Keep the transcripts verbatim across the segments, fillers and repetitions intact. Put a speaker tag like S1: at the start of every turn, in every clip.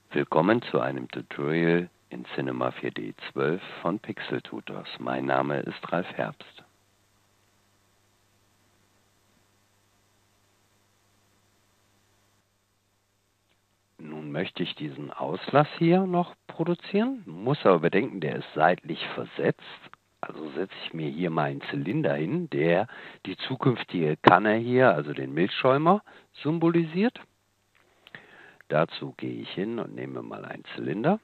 S1: Willkommen zu einem Tutorial in Cinema vier D zwölf von Pixel Tutors. Mein Name ist Ralf Herbst. Nun möchte ich diesen Auslass hier noch produzieren, muss aber bedenken, der ist seitlich versetzt. Also setze ich mir hier mal einen Zylinder hin, der die zukünftige Kanne hier, also den Milchschäumer, symbolisiert. Dazu gehe ich hin und nehme mal einen Zylinder.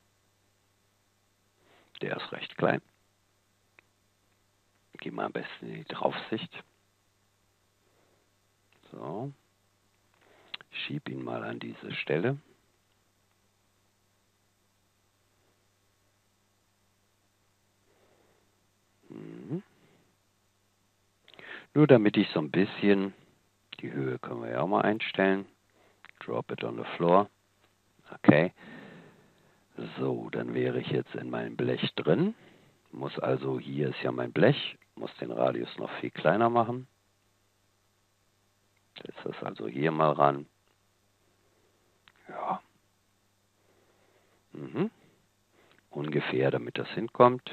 S1: Der ist recht klein. Gehe mal am besten in die Draufsicht. So. Schiebe ihn mal an diese Stelle. Mhm. Nur damit ich so ein bisschen, die Höhe können wir ja auch mal einstellen. Drop it on the floor. Okay. So, dann wäre ich jetzt in meinem Blech drin. Muss also, hier ist ja mein Blech, muss den Radius noch viel kleiner machen. Setze das also hier mal ran. Ja. Mhm. Ungefähr, damit das hinkommt.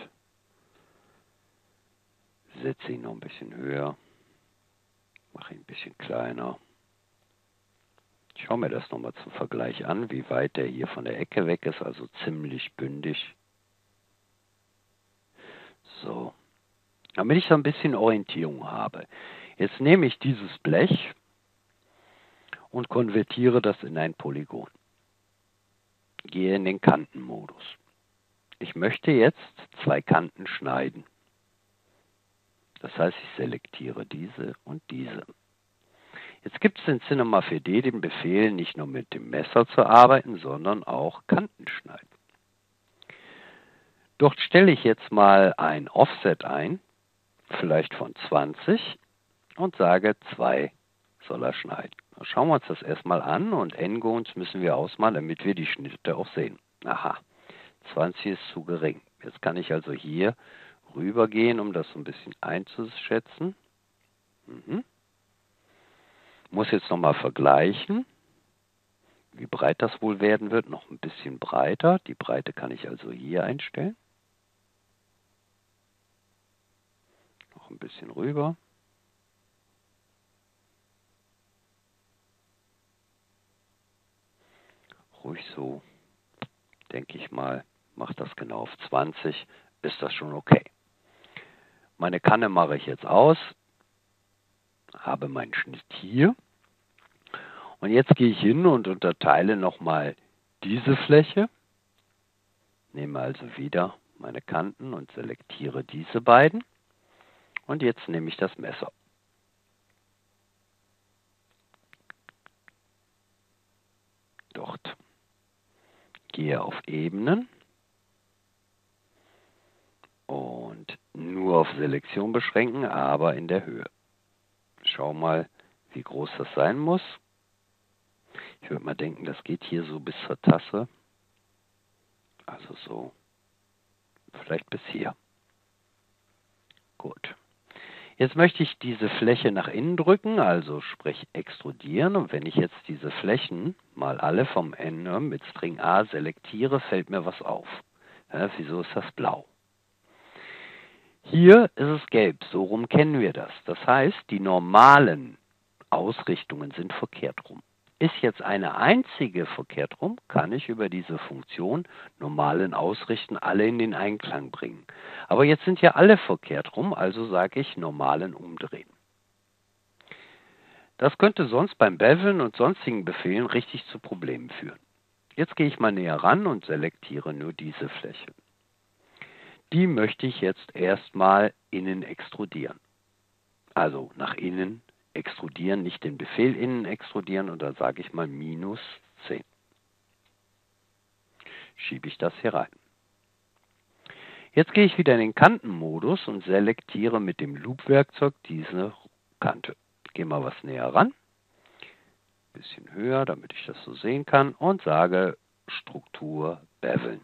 S1: Setze ihn noch ein bisschen höher. Mache ihn ein bisschen kleiner. Ich schaue mir das nochmal zum Vergleich an, wie weit der hier von der Ecke weg ist, also ziemlich bündig. So, damit ich so ein bisschen Orientierung habe. Jetzt nehme ich dieses Blech und konvertiere das in ein Polygon. Gehe in den Kantenmodus. Ich möchte jetzt zwei Kanten schneiden. Das heißt, ich selektiere diese und diese. Jetzt gibt es in Cinema vier D den Befehl, nicht nur mit dem Messer zu arbeiten, sondern auch Kanten schneiden. Dort stelle ich jetzt mal ein Offset ein, vielleicht von zwanzig, und sage zwei soll er schneiden. Dann schauen wir uns das erstmal an und Endgoals müssen wir ausmalen, damit wir die Schnitte auch sehen. Aha, zwanzig ist zu gering. Jetzt kann ich also hier rübergehen, um das so ein bisschen einzuschätzen. Mhm. Muss jetzt nochmal vergleichen, wie breit das wohl werden wird. Noch ein bisschen breiter. Die Breite kann ich also hier einstellen. Noch ein bisschen rüber. Ruhig so, denke ich mal, macht das genau auf zwanzig, ist das schon okay. Meine Kanne mache ich jetzt aus, habe meinen Schnitt hier und jetzt gehe ich hin und unterteile nochmal diese Fläche, nehme also wieder meine Kanten und selektiere diese beiden und jetzt nehme ich das Messer. Dort gehe auf Ebenen und nur auf Selektion beschränken, aber in der Höhe. Schau mal, wie groß das sein muss. Ich würde mal denken, das geht hier so bis zur Tasse. Also so, vielleicht bis hier. Gut. Jetzt möchte ich diese Fläche nach innen drücken, also sprich extrudieren. Und wenn ich jetzt diese Flächen mal alle vom Ende mit String A selektiere, fällt mir was auf. Ja, wieso ist das blau? Hier ist es gelb, so rum kennen wir das. Das heißt, die normalen Ausrichtungen sind verkehrt rum. Ist jetzt eine einzige verkehrt rum, kann ich über diese Funktion normalen Ausrichten alle in den Einklang bringen. Aber jetzt sind ja alle verkehrt rum, also sage ich normalen umdrehen. Das könnte sonst beim Beveln und sonstigen Befehlen richtig zu Problemen führen. Jetzt gehe ich mal näher ran und selektiere nur diese Fläche. Die möchte ich jetzt erstmal innen extrudieren. Also nach innen extrudieren, nicht den Befehl innen extrudieren, und dann sage ich mal minus zehn. Schiebe ich das hier rein. Jetzt gehe ich wieder in den Kantenmodus und selektiere mit dem Loop-Werkzeug diese Kante. Gehe mal was näher ran, ein bisschen höher, damit ich das so sehen kann, und sage Struktur beveln.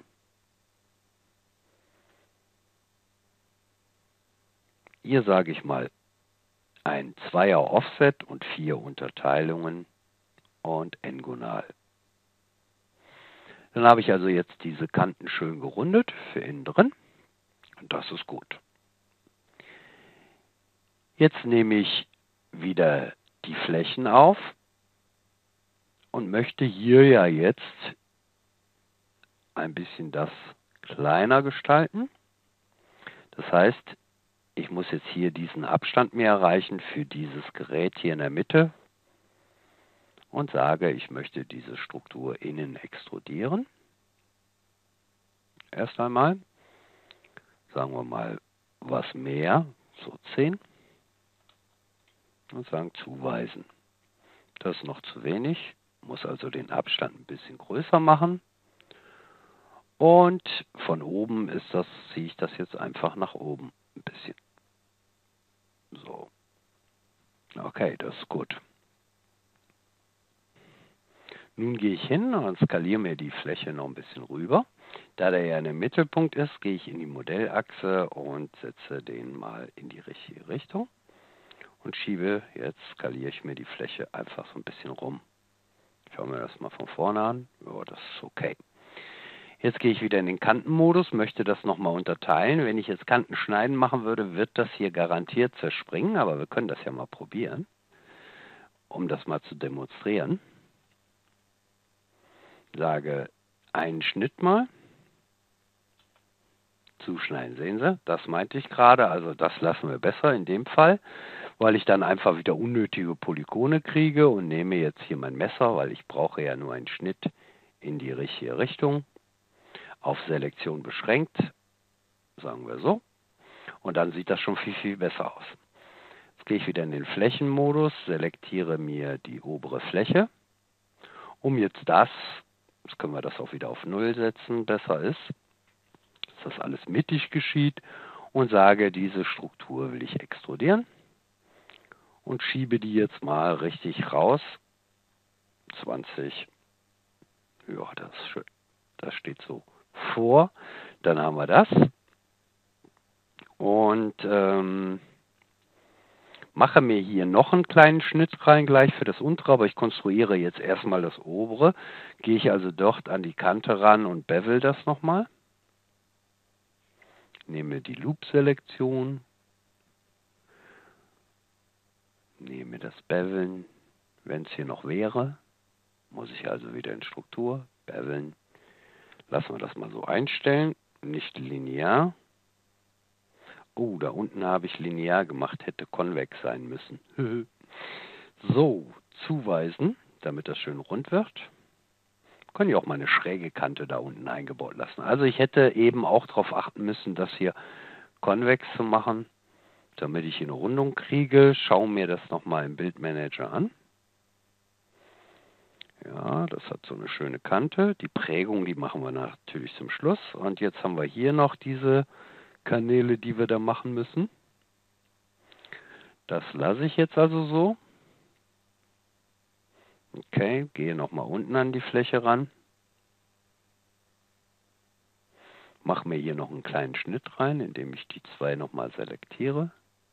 S1: Hier sage ich mal ein Zweier Offset und vier Unterteilungen und N-Gonal. Dann habe ich also jetzt diese Kanten schön gerundet für innen drin. Und das ist gut. Jetzt nehme ich wieder die Flächen auf und möchte hier ja jetzt ein bisschen das kleiner gestalten. Das heißt, ich muss jetzt hier diesen Abstand mehr erreichen für dieses Gerät hier in der Mitte und sage, ich möchte diese Struktur innen extrudieren. Erst einmal, sagen wir mal, was mehr, so zehn. Und sagen zuweisen. Das ist noch zu wenig, muss also den Abstand ein bisschen größer machen. Und von oben ist das, ziehe ich das jetzt einfach nach oben ein bisschen. So. Okay, das ist gut. Nun gehe ich hin und skaliere mir die Fläche noch ein bisschen rüber. Da der ja in dem Mittelpunkt ist, gehe ich in die Modellachse und setze den mal in die richtige Richtung. Und schiebe, jetzt skaliere ich mir die Fläche einfach so ein bisschen rum. Schauen wir das mal von vorne an. Ja, das ist okay. Jetzt gehe ich wieder in den Kantenmodus, möchte das nochmal unterteilen. Wenn ich jetzt Kantenschneiden machen würde, wird das hier garantiert zerspringen, aber wir können das ja mal probieren, um das mal zu demonstrieren. Sage einen Schnitt mal. Zuschneiden, sehen Sie? Das meinte ich gerade, also das lassen wir besser in dem Fall, weil ich dann einfach wieder unnötige Polygone kriege und nehme jetzt hier mein Messer, weil ich brauche ja nur einen Schnitt in die richtige Richtung. Auf Selektion beschränkt, sagen wir so. Und dann sieht das schon viel, viel besser aus. Jetzt gehe ich wieder in den Flächenmodus, selektiere mir die obere Fläche, um jetzt das, jetzt können wir das auch wieder auf null setzen, besser ist, dass das alles mittig geschieht und sage, diese Struktur will ich extrudieren und schiebe die jetzt mal richtig raus. zwanzig, ja, das ist schön. Das steht so vor. Dann haben wir das. Und ähm, mache mir hier noch einen kleinen Schnitt rein gleich für das untere, aber ich konstruiere jetzt erstmal das obere. Gehe ich also dort an die Kante ran und bevel das nochmal. Nehme die Loop-Selektion. Nehme das Beveln, wenn es hier noch wäre. Muss ich also wieder in Struktur, beveln. Lassen wir das mal so einstellen, nicht linear. Oh, da unten habe ich linear gemacht, hätte konvex sein müssen. So, zuweisen, damit das schön rund wird. Können ja auch mal eine schräge Kante da unten eingebaut lassen. Also ich hätte eben auch darauf achten müssen, das hier konvex zu machen, damit ich hier eine Rundung kriege. Schaue mir das nochmal im Bildmanager an. Ja, das hat so eine schöne Kante. Die Prägung, die machen wir natürlich zum Schluss. Und jetzt haben wir hier noch diese Kanäle, die wir da machen müssen. Das lasse ich jetzt also so. Okay, gehe nochmal unten an die Fläche ran. Mache mir hier noch einen kleinen Schnitt rein, indem ich die zwei nochmal selektiere.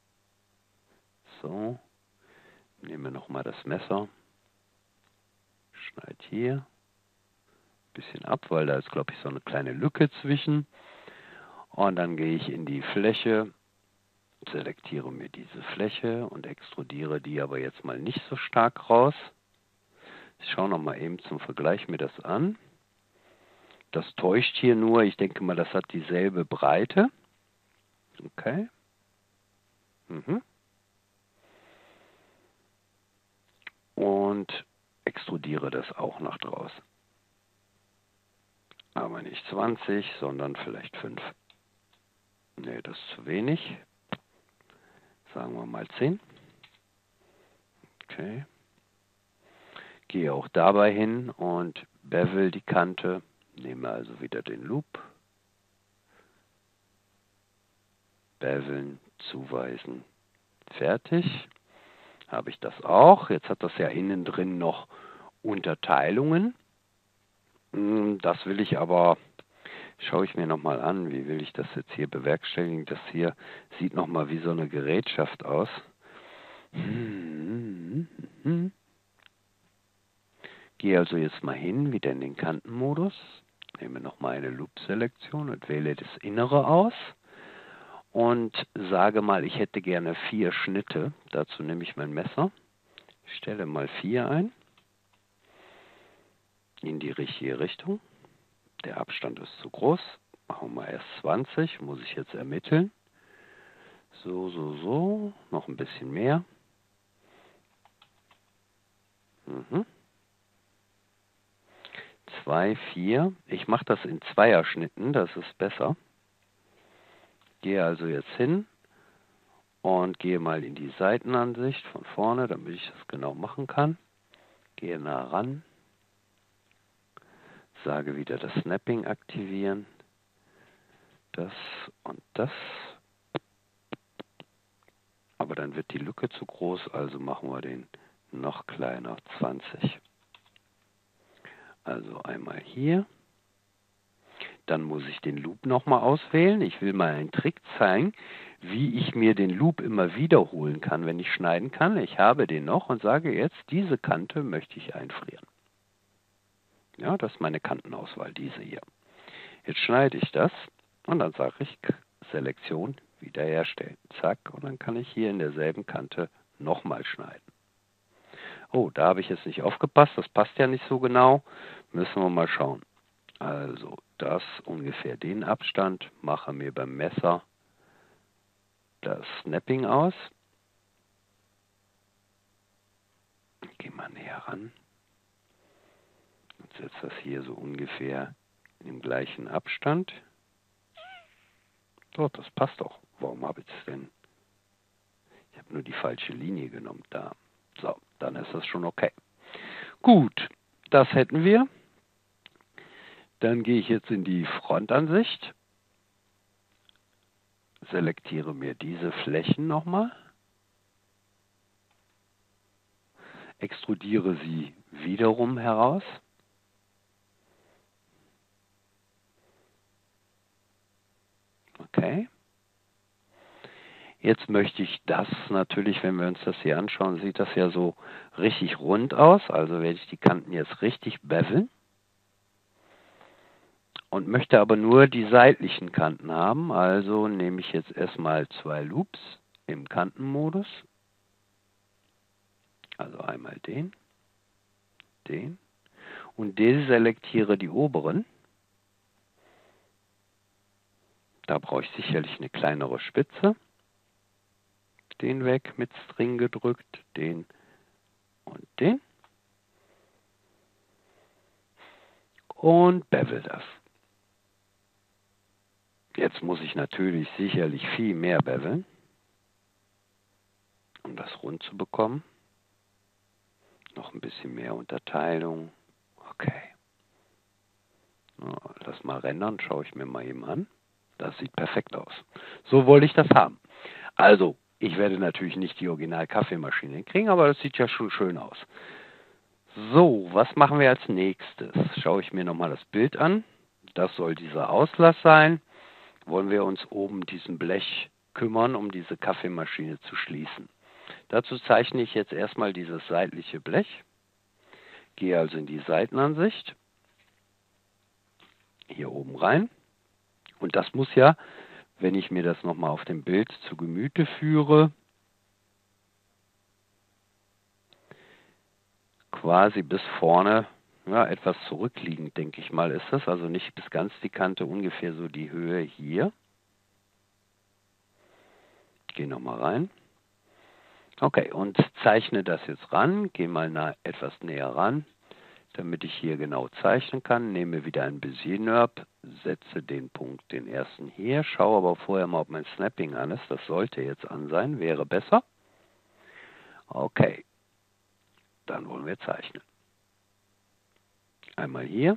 S1: So, nehme nochmal das Messer. Schneide hier ein bisschen ab, weil da ist, glaube ich, so eine kleine Lücke zwischen. Und dann gehe ich in die Fläche, selektiere mir diese Fläche und extrudiere die aber jetzt mal nicht so stark raus. Ich schaue nochmal eben zum Vergleich mir das an. Das täuscht hier nur, ich denke mal, das hat dieselbe Breite. Okay. Mhm. Und extrudiere das auch nach draußen. Aber nicht zwanzig, sondern vielleicht fünf. Ne, das ist zu wenig. Sagen wir mal zehn. Okay. Gehe auch dabei hin und bevel die Kante. Nehme also wieder den Loop. Beveln, zuweisen. Fertig. Habe ich das auch. Jetzt hat das ja innen drin noch Unterteilungen. Das will ich aber, schaue ich mir nochmal an, wie will ich das jetzt hier bewerkstelligen. Das hier sieht nochmal wie so eine Gerätschaft aus. Gehe also jetzt mal hin, wieder in den Kantenmodus. Nehme nochmal eine Loop-Selektion und wähle das Innere aus und sage mal, ich hätte gerne vier Schnitte. Dazu nehme ich mein Messer, stelle mal vier ein, in die richtige Richtung. Der Abstand ist zu groß. Machen wir erst zwanzig, muss ich jetzt ermitteln. So, so, so, noch ein bisschen mehr. Mhm. zwei, vier. Ich mache das in Zweierschnitten, das ist besser. Gehe also jetzt hin und gehe mal in die Seitenansicht von vorne, damit ich das genau machen kann. Gehe nah ran. Sage wieder das Snapping aktivieren. Das und das. Aber dann wird die Lücke zu groß, also machen wir den noch kleiner, zwanzig. Also einmal hier. Dann muss ich den Loop nochmal auswählen. Ich will mal einen Trick zeigen, wie ich mir den Loop immer wiederholen kann, wenn ich schneiden kann. Ich habe den noch und sage jetzt, diese Kante möchte ich einfrieren. Ja, das ist meine Kantenauswahl, diese hier. Jetzt schneide ich das und dann sage ich Selektion wiederherstellen. Zack, und dann kann ich hier in derselben Kante nochmal schneiden. Oh, da habe ich jetzt nicht aufgepasst, das passt ja nicht so genau. Müssen wir mal schauen. Also das ungefähr den Abstand, mache mir beim Messer das Snapping aus. Gehe mal näher ran und setze das hier so ungefähr im gleichen Abstand. So, das passt doch. Warum habe ich es denn? Ich habe nur die falsche Linie genommen da. So, dann ist das schon okay. Gut, das hätten wir. Dann gehe ich jetzt in die Frontansicht, selektiere mir diese Flächen nochmal, extrudiere sie wiederum heraus. Okay. Jetzt möchte ich das natürlich, wenn wir uns das hier anschauen, sieht das ja so richtig rund aus. Also werde ich die Kanten jetzt richtig beveln. Und möchte aber nur die seitlichen Kanten haben. Also nehme ich jetzt erstmal zwei Loops im Kantenmodus. Also einmal den, den. Und deselektiere die oberen. Da brauche ich sicherlich eine kleinere Spitze. Den weg mit String gedrückt, den und den. Und bevel das. Jetzt muss ich natürlich sicherlich viel mehr beveln, um das rund zu bekommen. Noch ein bisschen mehr Unterteilung. Okay. Lass mal rendern, schaue ich mir mal eben an. Das sieht perfekt aus. So wollte ich das haben. Also, ich werde natürlich nicht die Original-Kaffeemaschine kriegen, aber das sieht ja schon schön aus. So, was machen wir als nächstes? Schaue ich mir nochmal das Bild an. Das soll dieser Auslass sein. Wollen wir uns oben diesem Blech kümmern, um diese Kaffeemaschine zu schließen. Dazu zeichne ich jetzt erstmal dieses seitliche Blech. Gehe also in die Seitenansicht. Hier oben rein. Und das muss ja, wenn ich mir das nochmal auf dem Bild zu Gemüte führe, quasi bis vorne, ja, etwas zurückliegend, denke ich mal, ist das. Also nicht bis ganz die Kante, ungefähr so die Höhe hier. Gehe nochmal rein. Okay, und zeichne das jetzt ran. Gehe mal nah, etwas näher ran, damit ich hier genau zeichnen kann. Nehme wieder ein Bezier-Nerb, setze den Punkt, den ersten hier. Schaue aber vorher mal, ob mein Snapping an ist. Das sollte jetzt an sein, wäre besser. Okay, dann wollen wir zeichnen. Einmal hier.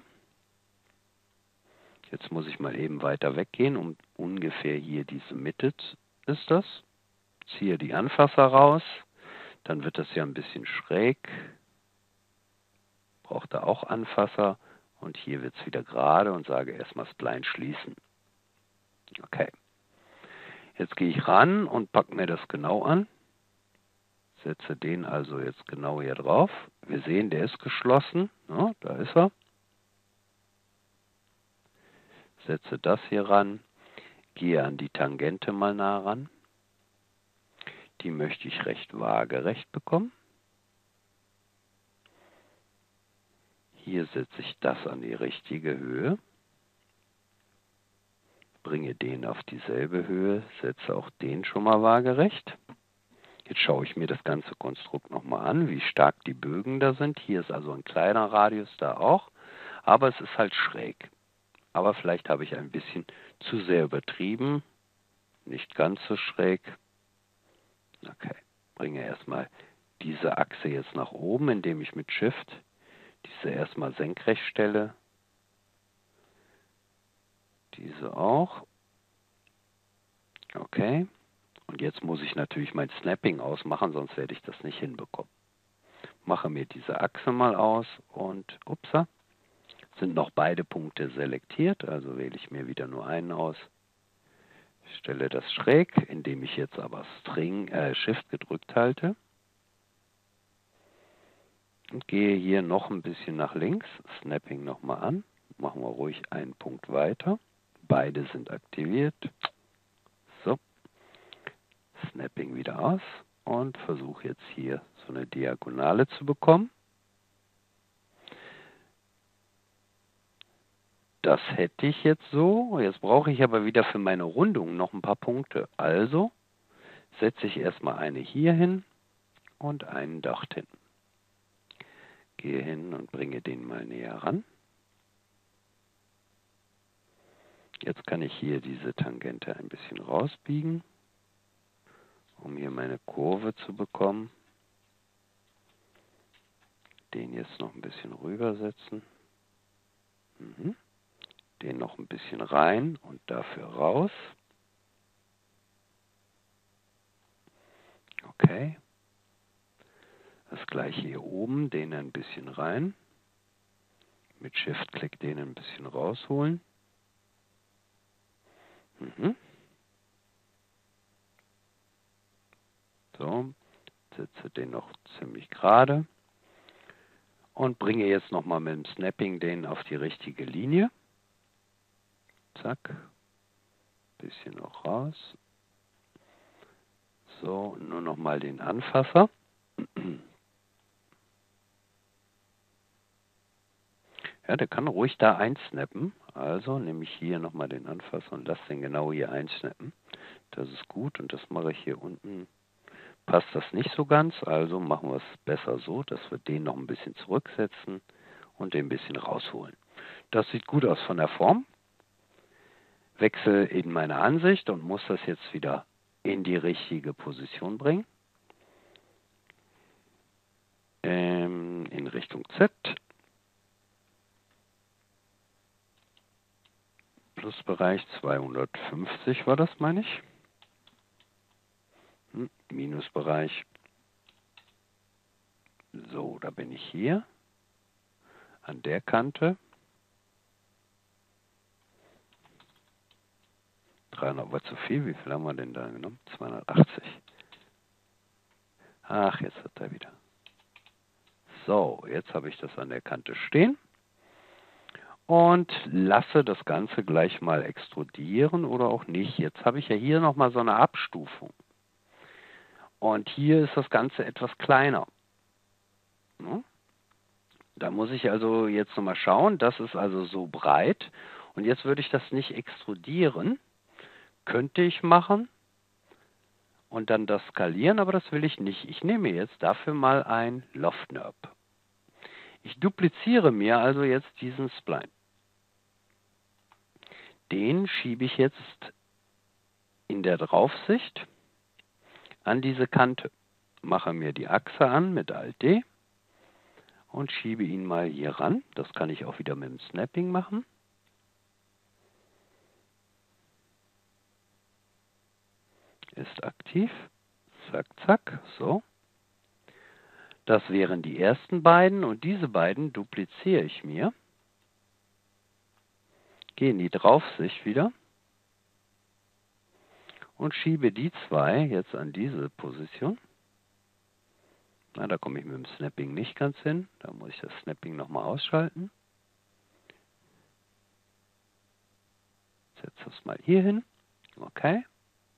S1: Jetzt muss ich mal eben weiter weggehen, um ungefähr hier diese Mitte ist das. Ziehe die Anfasser raus, dann wird das ja ein bisschen schräg. Braucht da auch Anfasser und hier wird es wieder gerade und sage erstmal Spline schließen. Okay. Jetzt gehe ich ran und packe mir das genau an. Setze den also jetzt genau hier drauf. Wir sehen, der ist geschlossen. Ja, da ist er. setze das hier ran, gehe an die Tangente mal nah ran. Die möchte ich recht waagerecht bekommen. Hier setze ich das an die richtige Höhe, bringe den auf dieselbe Höhe, setze auch den schon mal waagerecht. Jetzt schaue ich mir das ganze Konstrukt nochmal an, wie stark die Bögen da sind. Hier ist also ein kleiner Radius, da auch, aber es ist halt schräg. Aber vielleicht habe ich ein bisschen zu sehr übertrieben, nicht ganz so schräg. Okay, bringe erstmal diese Achse jetzt nach oben, indem ich mit Shift diese erstmal senkrecht stelle. Diese auch. Okay. Und jetzt muss ich natürlich mein Snapping ausmachen, sonst werde ich das nicht hinbekommen. Mache mir diese Achse mal aus und upsa, sind noch beide Punkte selektiert, also wähle ich mir wieder nur einen aus. Stelle das schräg, indem ich jetzt aber String, äh, Shift gedrückt halte. Und gehe hier noch ein bisschen nach links, Snapping nochmal an. Machen wir ruhig einen Punkt weiter. Beide sind aktiviert. So. Snapping wieder aus und versuche jetzt hier so eine Diagonale zu bekommen. Das hätte ich jetzt so. Jetzt brauche ich aber wieder für meine Rundung noch ein paar Punkte. Also setze ich erstmal eine hier hin und einen dort hin. Gehe hin und bringe den mal näher ran. Jetzt kann ich hier diese Tangente ein bisschen rausbiegen, um hier meine Kurve zu bekommen. Den jetzt noch ein bisschen rübersetzen. Mhm. Den noch ein bisschen rein und dafür raus. Okay. Das gleiche hier oben, den ein bisschen rein. Mit Shift-Klick den ein bisschen rausholen. Mhm. So, setze den noch ziemlich gerade. Und bringe jetzt nochmal mit dem Snapping den auf die richtige Linie. Zack. Bisschen noch raus. So, nur nochmal den Anfasser. Ja, der kann ruhig da einsnappen. Also nehme ich hier nochmal den Anfasser und lasse den genau hier einsnappen. Das ist gut und das mache ich hier unten. Passt das nicht so ganz, also machen wir es besser so, dass wir den noch ein bisschen zurücksetzen und den ein bisschen rausholen. Das sieht gut aus von der Form. Wechsle in meine Ansicht und muss das jetzt wieder in die richtige Position bringen. Ähm, in Richtung Z. Plusbereich zweihundertfünfzig war das, meine ich. Hm, Minusbereich. So, da bin ich hier. An der Kante. dreihundert war zu viel. Wie viel haben wir denn da genommen? zweihundertachtzig. Ach, jetzt hat er wieder. So, jetzt habe ich das an der Kante stehen. Und lasse das Ganze gleich mal extrudieren oder auch nicht. Jetzt habe ich ja hier nochmal so eine Abstufung. Und hier ist das Ganze etwas kleiner. Da muss ich also jetzt nochmal schauen. Das ist also so breit. Und jetzt würde ich das nicht extrudieren. Könnte ich machen. Und dann das skalieren, aber das will ich nicht. Ich nehme jetzt dafür mal ein Loft-Nerb. Ich dupliziere mir also jetzt diesen Spline. Den schiebe ich jetzt in der Draufsicht an diese Kante. Mache mir die Achse an mit Alt D und schiebe ihn mal hier ran. Das kann ich auch wieder mit dem Snapping machen. Ist aktiv. Zack, zack. So. Das wären die ersten beiden und diese beiden dupliziere ich mir. Gehe in die Draufsicht wieder und schiebe die zwei jetzt an diese Position. Na, da komme ich mit dem Snapping nicht ganz hin. Da muss ich das Snapping nochmal ausschalten. das mal hier hin. Okay.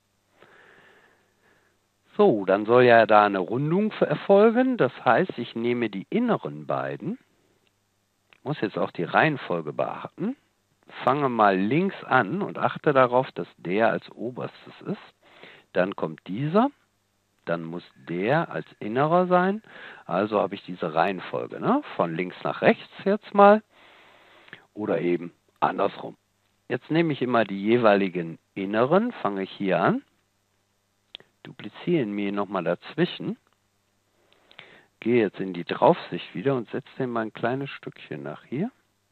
S1: So, dann soll ja da eine Rundung erfolgen. Das heißt, ich nehme die inneren beiden, muss jetzt auch die Reihenfolge beachten, fange mal links an und achte darauf, dass der als oberstes ist. Dann kommt dieser, dann muss der als innerer sein. Also habe ich diese Reihenfolge, ne? Von links nach rechts jetzt mal oder eben andersrum. Jetzt nehme ich immer die jeweiligen inneren, fange ich hier an, dupliziere ihn mir nochmal dazwischen, gehe jetzt in die Draufsicht wieder und setze den mal ein kleines Stückchen nach hier.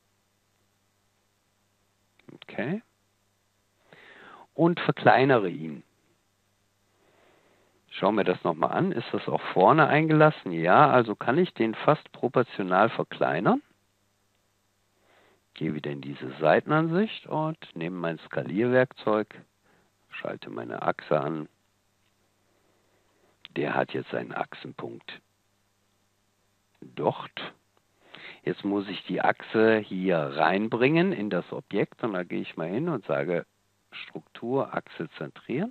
S1: Okay. Und verkleinere ihn. Schau mir das nochmal an. Ist das auch vorne eingelassen? Ja, also kann ich den fast proportional verkleinern. Gehe wieder in diese Seitenansicht und nehme mein Skalierwerkzeug, schalte meine Achse an. Der hat jetzt einen Achsenpunkt dort. Jetzt muss ich die Achse hier reinbringen in das Objekt und da gehe ich mal hin und sage Struktur, Achse zentrieren.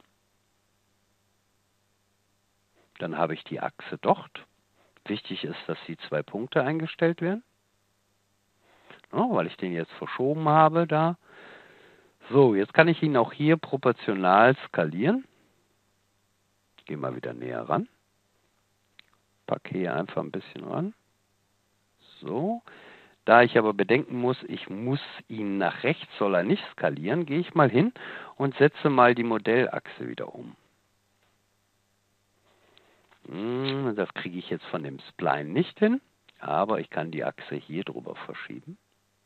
S1: Dann habe ich die Achse dort. Wichtig ist, dass die zwei Punkte eingestellt werden, ja, weil ich den jetzt verschoben habe da. So, jetzt kann ich ihn auch hier proportional skalieren. Gehe mal wieder näher ran. Packe hier einfach ein bisschen ran. So. Da ich aber bedenken muss, ich muss ihn nach rechts, soll er nicht skalieren, gehe ich mal hin und setze mal die Modellachse wieder um. Das kriege ich jetzt von dem Spline nicht hin, aber ich kann die Achse hier drüber verschieben.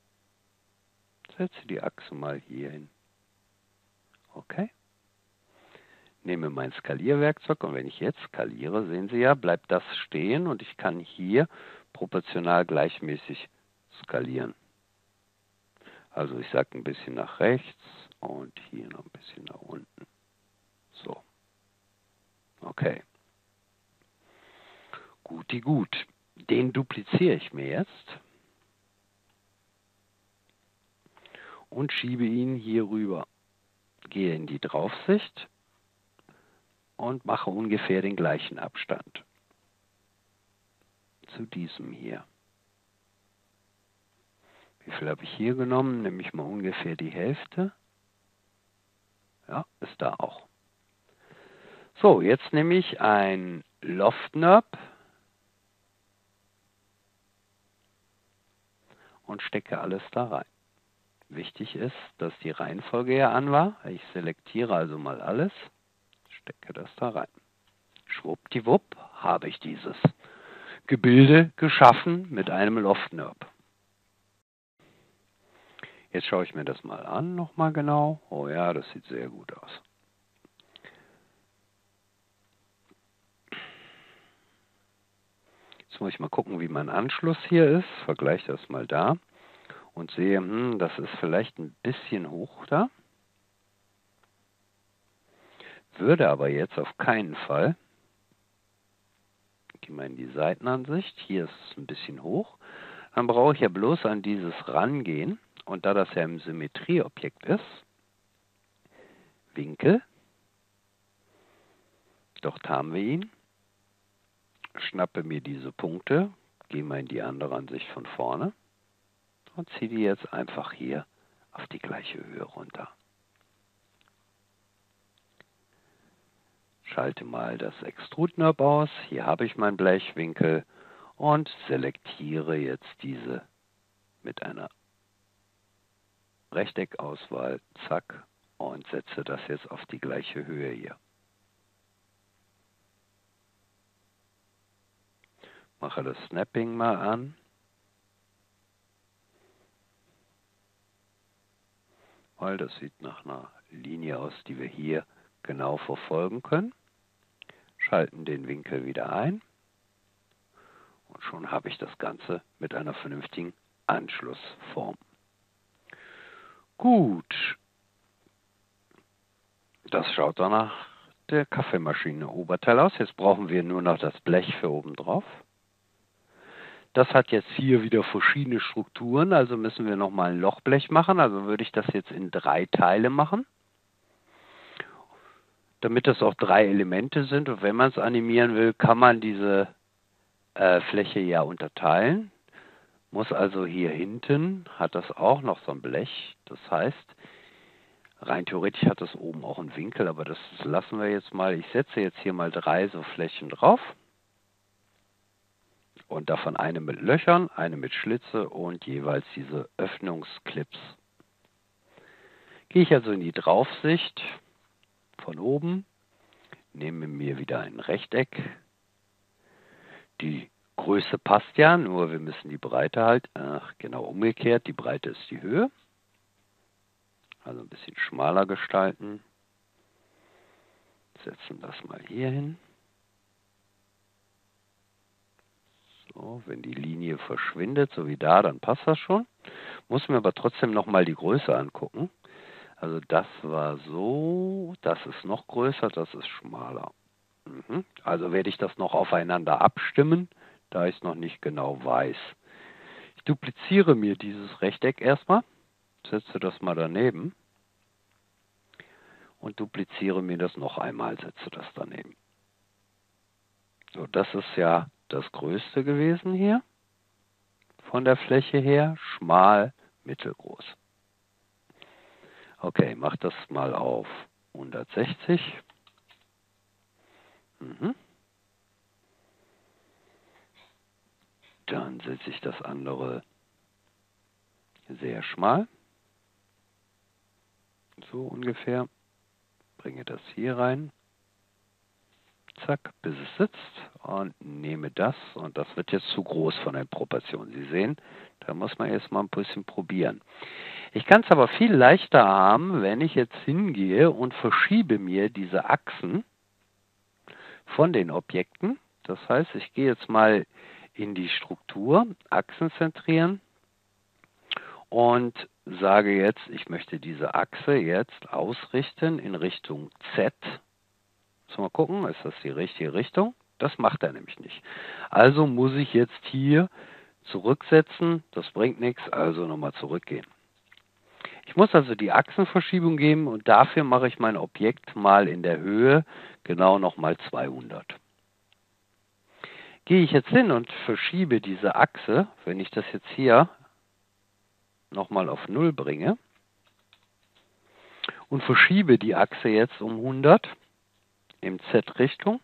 S1: Setze die Achse mal hier hin. Okay. Nehme mein Skalierwerkzeug und wenn ich jetzt skaliere, sehen Sie ja, bleibt das stehen und ich kann hier proportional gleichmäßig skalieren. Also ich sage ein bisschen nach rechts und hier noch ein bisschen nach unten. So. Okay. Guti gut. Den dupliziere ich mir jetzt und schiebe ihn hier rüber. Gehe in die Draufsicht und mache ungefähr den gleichen Abstand zu diesem hier. Wie viel habe ich hier genommen? Nehme ich mal ungefähr die Hälfte. Ja, ist da auch. So, jetzt nehme ich ein Loft-Knob und stecke alles da rein. Wichtig ist, dass die Reihenfolge ja an war. Ich selektiere also mal alles, stecke das da rein. Schwuppdiwupp habe ich dieses Gebilde geschaffen mit einem Loft-Knob. Jetzt schaue ich mir das mal an, nochmal genau. Oh ja, das sieht sehr gut aus. Jetzt muss ich mal gucken, wie mein Anschluss hier ist. Vergleiche das mal da und sehe, hm, das ist vielleicht ein bisschen hoch da. Würde aber jetzt auf keinen Fall. Gehen wir in die Seitenansicht. Hier ist es ein bisschen hoch. Dann brauche ich ja bloß an dieses rangehen. Und da das ja im Symmetrieobjekt ist, Winkel, dort haben wir ihn, schnappe mir diese Punkte, gehe mal in die andere Ansicht von vorne und ziehe die jetzt einfach hier auf die gleiche Höhe runter. Schalte mal das Extrude-Knob aus, hier habe ich meinen Blechwinkel und selektiere jetzt diese mit einer Rechteckauswahl, zack, und setze das jetzt auf die gleiche Höhe hier. Mache das Snapping mal an. Weil das sieht nach einer Linie aus, die wir hier genau verfolgen können. Schalten den Winkel wieder ein. Und schon habe ich das Ganze mit einer vernünftigen Anschlussform. Gut. Das schaut dann nach der Kaffeemaschine Oberteil aus. Jetzt brauchen wir nur noch das Blech für oben drauf. Das hat jetzt hier wieder verschiedene Strukturen, also müssen wir nochmal ein Lochblech machen. Also würde ich das jetzt in drei Teile machen, damit das auch drei Elemente sind. Und wenn man es animieren will, kann man diese äh, Fläche ja unterteilen. Muss also hier hinten, hat das auch noch so ein Blech. Das heißt, rein theoretisch hat das oben auch einen Winkel, aber das lassen wir jetzt mal. Ich setze jetzt hier mal drei so Flächen drauf. Und davon eine mit Löchern, eine mit Schlitze und jeweils diese Öffnungsclips. Gehe ich also in die Draufsicht von oben, nehme mir wieder ein Rechteck. Die Größe passt ja, nur wir müssen die Breite halt, ach, genau umgekehrt, die Breite ist die Höhe. Also ein bisschen schmaler gestalten. Setzen das mal hier hin. So, wenn die Linie verschwindet, so wie da, dann passt das schon. Muss mir aber trotzdem nochmal die Größe angucken. Also das war so, das ist noch größer, das ist schmaler. Mhm. Also werde ich das noch aufeinander abstimmen, da ich es noch nicht genau weiß. Ich dupliziere mir dieses Rechteck erstmal, setze das mal daneben und dupliziere mir das noch einmal, setze das daneben. So, das ist ja das Größte gewesen hier, von der Fläche her, schmal, mittelgroß. Okay, mach das mal auf hundertsechzig. Mhm. Dann setze ich das andere sehr schmal. So ungefähr. Bringe das hier rein. Zack, bis es sitzt. Und nehme das. Und das wird jetzt zu groß von den Proportionen. Sie sehen, da muss man jetzt mal ein bisschen probieren. Ich kann es aber viel leichter haben, wenn ich jetzt hingehe und verschiebe mir diese Achsen von den Objekten. Das heißt, ich gehe jetzt mal in die Struktur, Achsen zentrieren und sage jetzt, ich möchte diese Achse jetzt ausrichten in Richtung Z. Müssen wir mal gucken, ist das die richtige Richtung? Das macht er nämlich nicht. Also muss ich jetzt hier zurücksetzen, das bringt nichts, also nochmal zurückgehen. Ich muss also die Achsenverschiebung geben und dafür mache ich mein Objekt mal in der Höhe genau nochmal zweihundert. Gehe ich jetzt hin und verschiebe diese Achse, wenn ich das jetzt hier nochmal auf null bringe und verschiebe die Achse jetzt um hundert in Z-Richtung,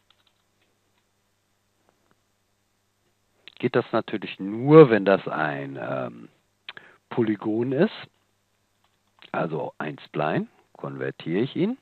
S1: geht das natürlich nur, wenn das ein ähm, Polygon ist. Also ein Spline, konvertiere ich ihn,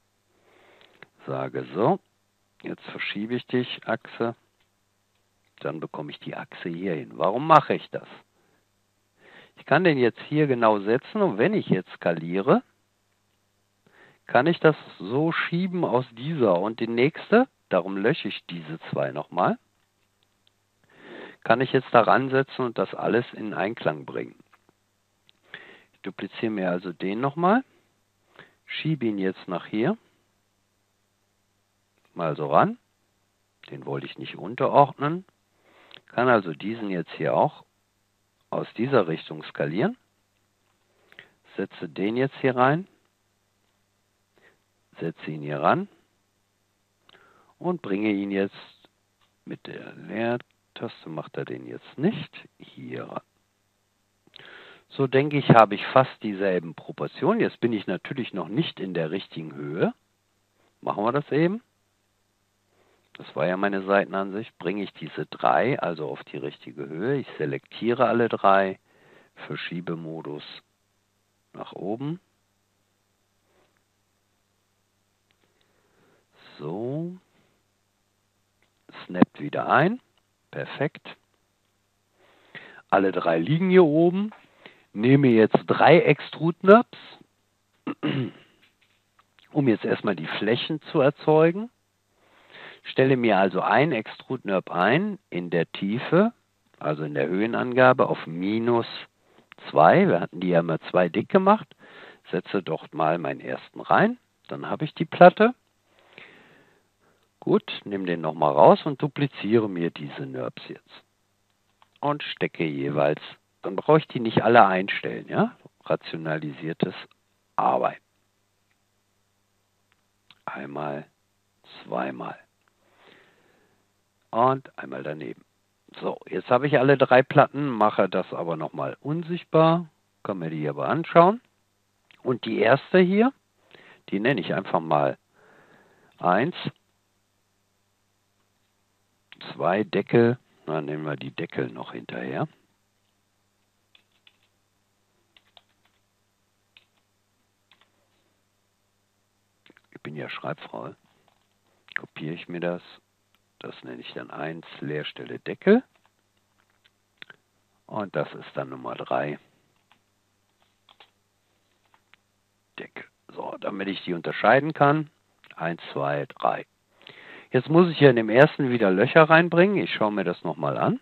S1: sage so, jetzt verschiebe ich die Achse, dann bekomme ich die Achse hier hin. Warum mache ich das? Ich kann den jetzt hier genau setzen und wenn ich jetzt skaliere, kann ich das so schieben aus dieser und die nächste, darum lösche ich diese zwei nochmal, kann ich jetzt daran setzen und das alles in Einklang bringen. Ich dupliziere mir also den nochmal, schiebe ihn jetzt nach hier, mal so ran, den wollte ich nicht unterordnen, kann also diesen jetzt hier auch aus dieser Richtung skalieren, setze den jetzt hier rein, setze ihn hier ran und bringe ihn jetzt mit der Leertaste, macht er den jetzt nicht, hier ran. So denke ich, habe ich fast dieselben Proportionen. Jetzt bin ich natürlich noch nicht in der richtigen Höhe. Machen wir das eben. Das war ja meine Seitenansicht. Bringe ich diese drei also auf die richtige Höhe. Ich selektiere alle drei, Verschiebemodus nach oben. So. Snappt wieder ein. Perfekt. Alle drei liegen hier oben. Nehme jetzt drei Extrude-Nubs, um jetzt erstmal die Flächen zu erzeugen. Stelle mir also ein Extrude-Nub ein in der Tiefe, also in der Höhenangabe auf minus zwei. Wir hatten die ja immer zwei dick gemacht. Setze dort mal meinen ersten rein. Dann habe ich die Platte. Gut, nehme den nochmal raus und dupliziere mir diese Nubs jetzt. und stecke jeweils, dann brauche ich die nicht alle einstellen, ja? Rationalisiertes Arbeiten. Einmal, zweimal und einmal daneben. So, jetzt habe ich alle drei Platten, mache das aber nochmal unsichtbar, kann mir die aber anschauen. Und die erste hier, die nenne ich einfach mal eins, zwei Deckel, dann nehmen wir die Deckel noch hinterher. Ich bin ja Schreibfrau. Kopiere ich mir das. Das nenne ich dann eins, Leerstelle Deckel. Und das ist dann Nummer drei, Deckel. So, damit ich die unterscheiden kann. eins, zwei, drei. Jetzt muss ich hier in dem ersten wieder Löcher reinbringen. Ich schaue mir das nochmal an.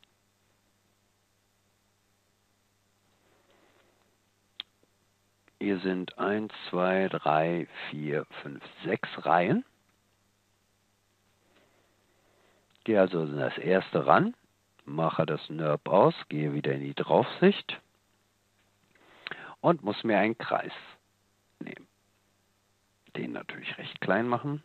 S1: Hier sind eins, zwei, drei, vier, fünf, sechs Reihen. Gehe also in das erste ran, mache das N U R B aus, gehe wieder in die Draufsicht und muss mir einen Kreis nehmen. Den natürlich recht klein machen.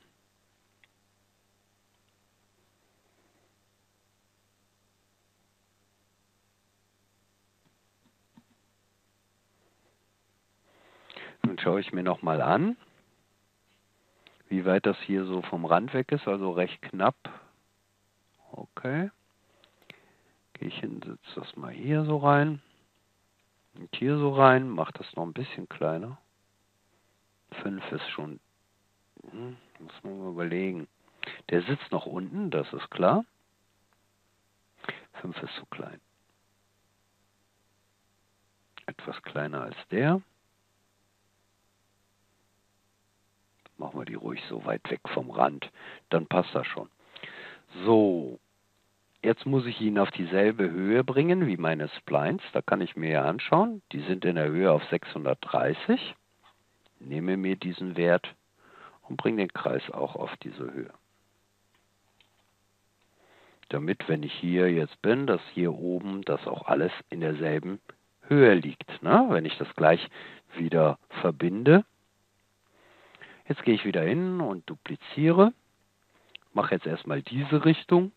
S1: Nun schaue ich mir nochmal an, wie weit das hier so vom Rand weg ist, also recht knapp. Okay. Gehe ich hin, setze das mal hier so rein und hier so rein, mache das noch ein bisschen kleiner. fünf ist schon, hm, muss man mal überlegen. Der sitzt noch unten, das ist klar. fünf ist zu klein. Etwas kleiner als der. Machen wir die ruhig so weit weg vom Rand, dann passt das schon. So, jetzt muss ich ihn auf dieselbe Höhe bringen wie meine Splines. Da kann ich mir ja anschauen. Die sind in der Höhe auf sechshundertdreißig. Nehme mir diesen Wert und bringe den Kreis auch auf diese Höhe. Damit, wenn ich hier jetzt bin, dass hier oben das auch alles in derselben Höhe liegt. Ne? Wenn ich das gleich wieder verbinde. Jetzt gehe ich wieder hin und dupliziere. Mache jetzt erstmal diese Richtung.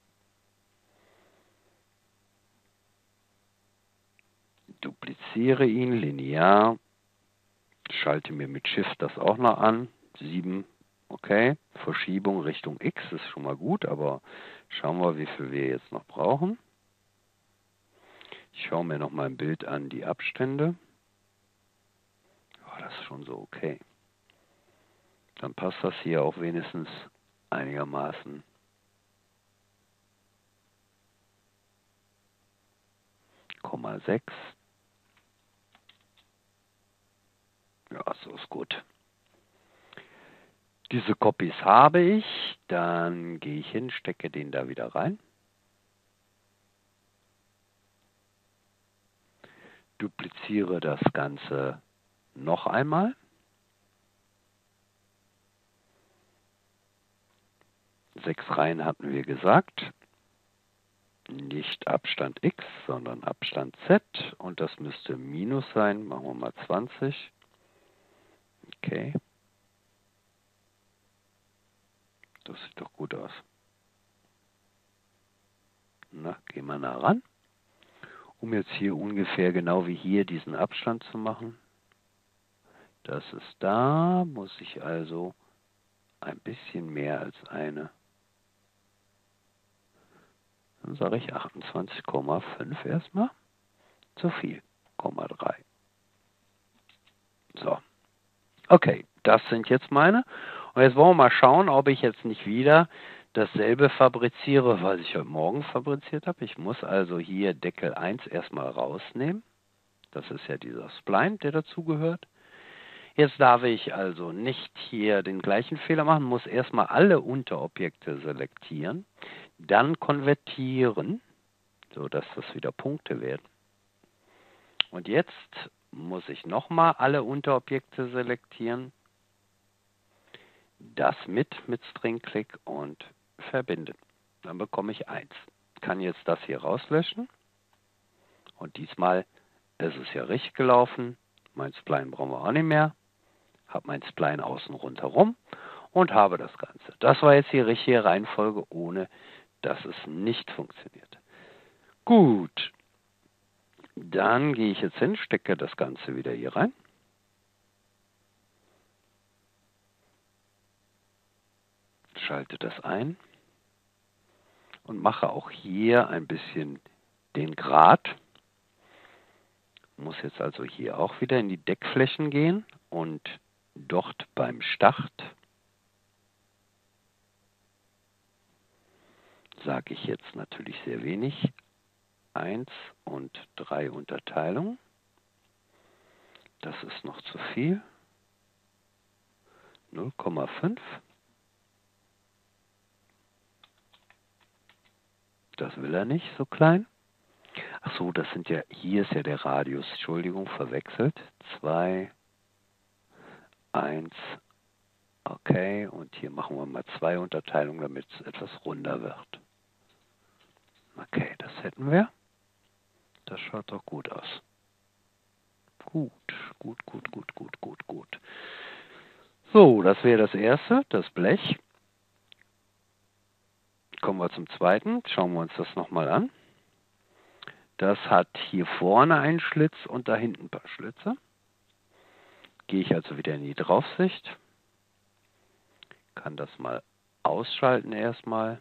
S1: Dupliziere ihn linear. Schalte mir mit Shift das auch noch an. sieben, okay. Verschiebung Richtung X ist schon mal gut, aber schauen wir, wie viel wir jetzt noch brauchen. Ich schaue mir noch mal ein Bild an, die Abstände. Oh, das ist schon so okay. Dann passt das hier auch wenigstens einigermaßen. Komma sechs. Ja, so ist gut. Diese Copies habe ich. Dann gehe ich hin, stecke den da wieder rein. Dupliziere das Ganze noch einmal. Sechs Reihen hatten wir gesagt. Nicht Abstand X, sondern Abstand Z. Und das müsste Minus sein. Machen wir mal zwanzig. Okay. Das sieht doch gut aus. Na, gehen wir nah ran. Um jetzt hier ungefähr genau wie hier diesen Abstand zu machen. Das ist da. Muss ich also ein bisschen mehr als eine. Dann sage ich achtundzwanzig Komma fünf erstmal. Zu viel. Komma drei. So. Okay, das sind jetzt meine. Und jetzt wollen wir mal schauen, ob ich jetzt nicht wieder dasselbe fabriziere, was ich heute Morgen fabriziert habe. Ich muss also hier Deckel eins erstmal rausnehmen. Das ist ja dieser Spline, der dazugehört. Jetzt darf ich also nicht hier den gleichen Fehler machen, muss erstmal alle Unterobjekte selektieren, dann konvertieren, sodass das wieder Punkte werden. Und jetzt muss ich nochmal alle Unterobjekte selektieren, das mit mit String-Click und verbinden. Dann bekomme ich eins. Ich kann jetzt das hier rauslöschen. Und diesmal ist es ja richtig gelaufen. Mein Spline brauchen wir auch nicht mehr. Habe mein Spline außen rundherum und habe das Ganze. Das war jetzt die richtige Reihenfolge, ohne dass es nicht funktioniert. Gut, dann gehe ich jetzt hin, stecke das Ganze wieder hier rein. Schalte das ein und mache auch hier ein bisschen den Grat. Muss jetzt also hier auch wieder in die Deckflächen gehen und dort beim Start sage ich jetzt natürlich sehr wenig. eins und drei Unterteilungen. Das ist noch zu viel. null Komma fünf. Das will er nicht, so klein. Ach so, das sind ja, hier ist ja der Radius, Entschuldigung, verwechselt. zwei, eins, okay, und hier machen wir mal zwei Unterteilungen, damit es etwas runder wird. Okay, das hätten wir. Das schaut doch gut aus. Gut, gut, gut, gut, gut, gut, gut. So, das wäre das erste, das Blech. Kommen wir zum zweiten. Schauen wir uns das nochmal an. Das hat hier vorne einen Schlitz und da hinten ein paar Schlitze. Gehe ich also wieder in die Draufsicht. Kann das mal ausschalten erstmal.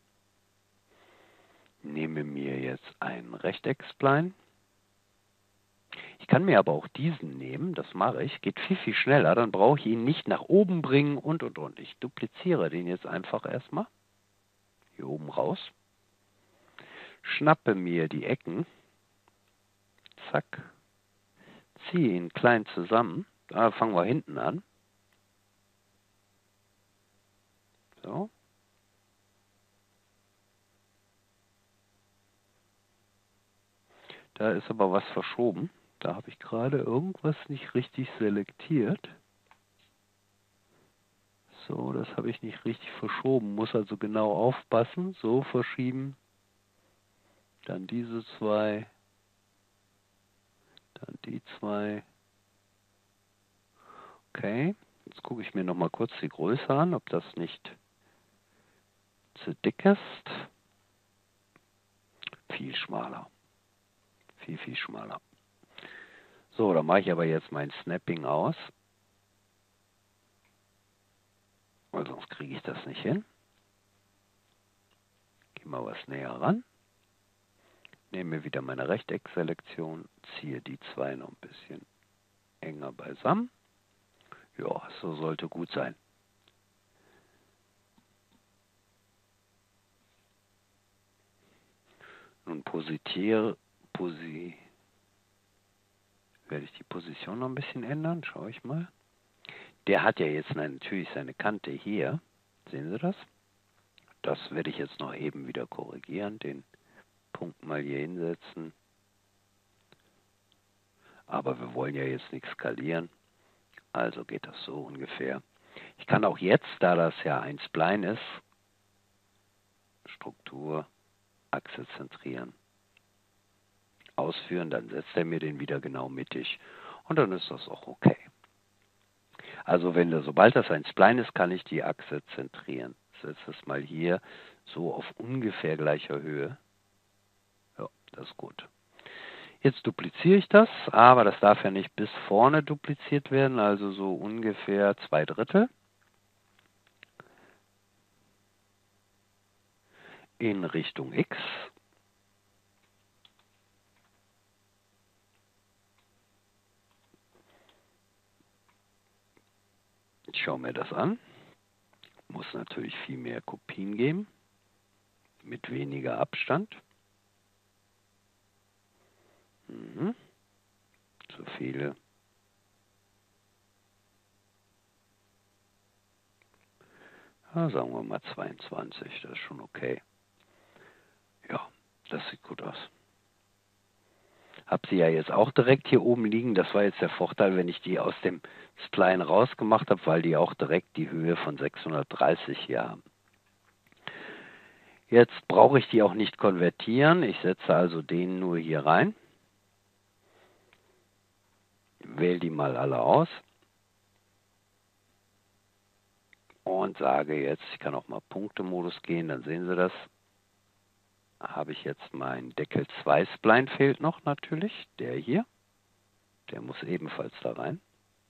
S1: Nehme mir jetzt einen Rechteckspline. Ich kann mir aber auch diesen nehmen, das mache ich. Geht viel, viel schneller. Dann brauche ich ihn nicht nach oben bringen und und und. Ich dupliziere den jetzt einfach erstmal. Hier oben raus. Schnappe mir die Ecken. Zack. Ziehe ihn klein zusammen. Da fangen wir hinten an. So. Da ist aber was verschoben. Da habe ich gerade irgendwas nicht richtig selektiert. So, das habe ich nicht richtig verschoben. Muss also genau aufpassen. So verschieben. Dann diese zwei. Dann die zwei. Okay. Jetzt gucke ich mir noch mal kurz die Größe an, ob das nicht zu dick ist. Viel schmaler. Viel, viel schmaler. So, dann mache ich aber jetzt mein Snapping aus. Weil sonst kriege ich das nicht hin. Gehe mal was näher ran. Nehme wieder meine Rechteckselektion. Ziehe die zwei noch ein bisschen enger beisammen. Ja, so sollte gut sein. Nun positiere, posi, werde ich die Position noch ein bisschen ändern. Schaue ich mal. Der hat ja jetzt natürlich seine Kante hier. Sehen Sie das? Das werde ich jetzt noch eben wieder korrigieren. Den Punkt mal hier hinsetzen. Aber wir wollen ja jetzt nicht skalieren. Also geht das so ungefähr. Ich kann auch jetzt, da das ja ein Spline ist, Struktur, Achse zentrieren, ausführen, dann setzt er mir den wieder genau mittig und dann ist das auch okay. Also wenn das, sobald das ein Spline ist, kann ich die Achse zentrieren. Ich setze es mal hier so auf ungefähr gleicher Höhe. Ja, das ist gut. Jetzt dupliziere ich das, aber das darf ja nicht bis vorne dupliziert werden, also so ungefähr zwei Drittel. In Richtung X. Ich schaue mir das an. Muss natürlich viel mehr Kopien geben. Mit weniger Abstand. Mhm. Zu viele. Ja, sagen wir mal zweiundzwanzig, das ist schon okay. Ja, das sieht gut aus. Habe sie ja jetzt auch direkt hier oben liegen. Das war jetzt der Vorteil, wenn ich die aus dem Spline rausgemacht habe, weil die auch direkt die Höhe von sechshundertdreißig hier haben. Jetzt brauche ich die auch nicht konvertieren. Ich setze also den nur hier rein. wähle die mal alle aus und sage jetzt, ich kann auch mal Punktemodus gehen, dann sehen Sie das. Habe ich jetzt meinen Deckel zwei Spline fehlt noch natürlich, der hier. Der muss ebenfalls da rein.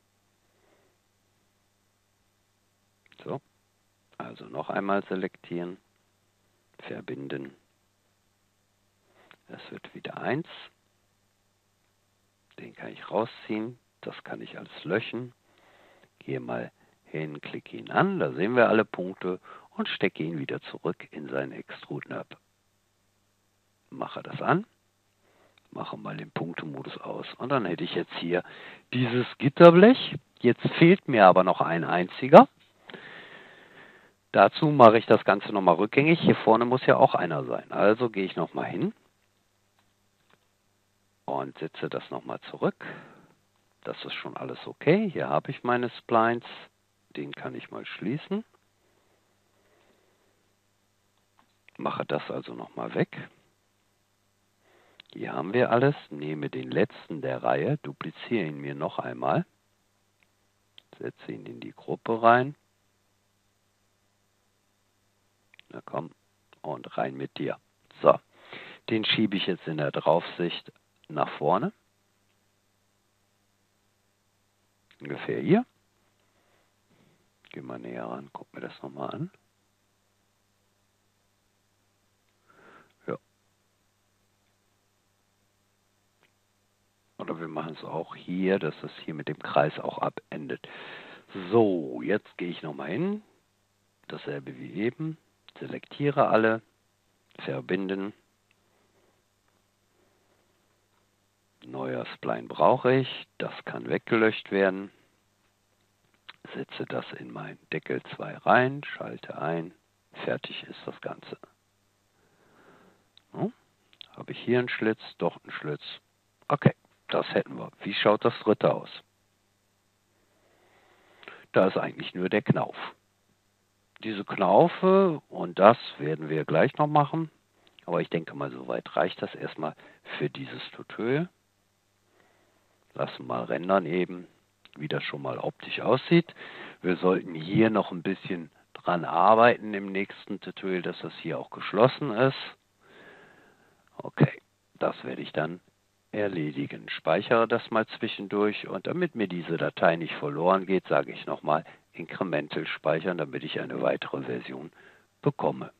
S1: So, also noch einmal selektieren, verbinden. Es wird wieder eins. Den kann ich rausziehen, das kann ich alles löschen. Gehe mal hin, klicke ihn an, da sehen wir alle Punkte und stecke ihn wieder zurück in seinen Extrude Nub. Mache das an, mache mal den Punktemodus aus und dann hätte ich jetzt hier dieses Gitterblech. Jetzt fehlt mir aber noch ein einziger. Dazu mache ich das Ganze nochmal rückgängig. Hier vorne muss ja auch einer sein. Also gehe ich nochmal hin und setze das nochmal zurück. Das ist schon alles okay. Hier habe ich meine Splines. Den kann ich mal schließen. Mache das also nochmal weg. Hier haben wir alles. Nehme den letzten der Reihe, dupliziere ihn mir noch einmal. Setze ihn in die Gruppe rein. Na komm, und rein mit dir. So, den schiebe ich jetzt in der Draufsicht nach vorne. Ungefähr hier. Geh mal näher ran, guck mir das nochmal an. Ja. Oder wir machen es auch hier, dass es hier mit dem Kreis auch abendet. So, jetzt gehe ich nochmal hin. Dasselbe wie eben. Selektiere alle. Verbinden. Neuer Spline brauche ich. Das kann weggelöscht werden. Setze das in meinen Deckel zwei rein, schalte ein, fertig ist das Ganze. So, habe ich hier einen Schlitz, dort einen Schlitz. Okay, das hätten wir. Wie schaut das dritte aus? Da ist eigentlich nur der Knauf. Diese Knaufe und das werden wir gleich noch machen. Aber ich denke mal, soweit reicht das erstmal für dieses Tutorial. Lassen mal rendern eben, wie das schon mal optisch aussieht. Wir sollten hier noch ein bisschen dran arbeiten im nächsten Tutorial, dass das hier auch geschlossen ist. Okay, das werde ich dann erledigen. Speichere das mal zwischendurch und damit mir diese Datei nicht verloren geht, sage ich nochmal Incremental speichern, damit ich eine weitere Version bekomme.